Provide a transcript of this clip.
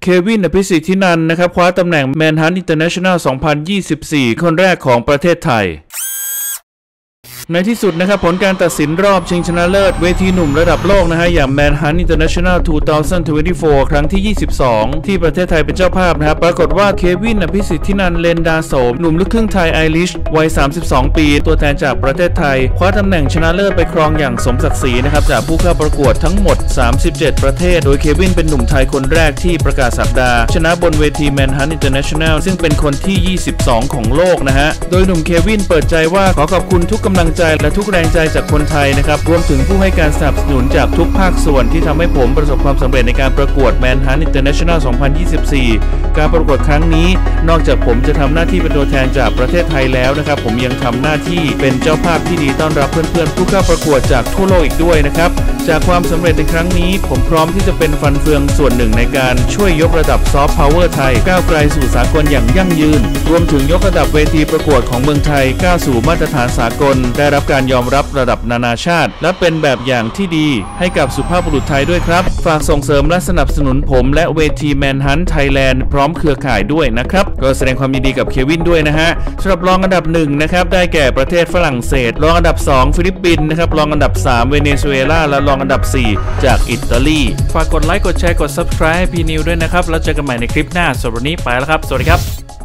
เควิน อภิสิทธินันท์นะครับคว้าตำแหน่ง Manhunt International 2024 คนแรกของประเทศไทยในที่สุดนะครับผลการตัดสินรอบชิงชนะเลิศเวทีหนุ่มระดับโลกนะฮะอย่าง Manhunt International 2024 ครั้งที่ 22 ที่ประเทศไทยเป็นเจ้าภาพนะครับปรากฏว่าเควิน อภิสิทธินันท์ เลนดาโสมหนุ่มลูกครึ่งไทยไอริชวัย 32 ปีตัวแทนจากประเทศไทยคว้าตำแหน่งชนะเลิศไปครองอย่างสมศักดิ์ศรีนะครับจากผู้เข้าประกวดทั้งหมด 37 ประเทศโดยเควินเป็นหนุ่มไทยคนแรกที่ประกาศศักดาชนะบนเวที Manhunt International ซึ่งเป็นคนที่ 22 ของโลกนะฮะโดยหนุ่มเควินเปิดใจว่าขอขอบคุณทุกกำลังใจและทุกแรงใจจากคนไทยนะครับรวมถึงผู้ให้การสนับสนุนจากทุกภาคส่วนที่ทำให้ผมประสบความสำเร็จในการประกวด Manhunt International 2024 การประกวดครั้งนี้นอกจากผมจะทำหน้าที่เป็นตัวแทนจากประเทศไทยแล้วนะครับผมยังทำหน้าที่เป็นเจ้าภาพที่ดีต้อนรับเพื่อนๆผู้เข้าประกวดจากทั่วโลกอีกด้วยนะครับจากความสำเร็จในครั้งนี้ผมพร้อมที่จะเป็นฟันเฟืองส่วนหนึ่งในการช่วยยกระดับซอฟต์พาวเวอร์ไทยก้าวไกลสู่สากลอย่างยั่งยืนรวมถึงยกระดับเวทีประกวดของเมืองไทยก้าวสู่มาตรฐานสากลได้รับการยอมรับระดับนานาชาติและเป็นแบบอย่างที่ดีให้กับสุภาพบุรุษไทยด้วยครับฝากส่งเสริมและสนับสนุนผมและเวที Manhunt Thailand พร้อมเครือข่ายด้วยนะครับก็แสดงความยินดีกับเควินด้วยนะฮะสำหรับรองอันดับ1นะครับได้แก่ประเทศฝรั่งเศสรองอันดับ2ฟิลิปปินส์นะครับรองอันดับ3เวเนซุเอลาและรองอันดับ4จากอิตาลีฝากกดไลค์กดแชร์กด Subscribe ให้พี่นิวด้วยนะครับแล้วเจอกันใหม่ในคลิปหน้าสำหรับวันนี้ไปแล้วครับสวัสดีครับ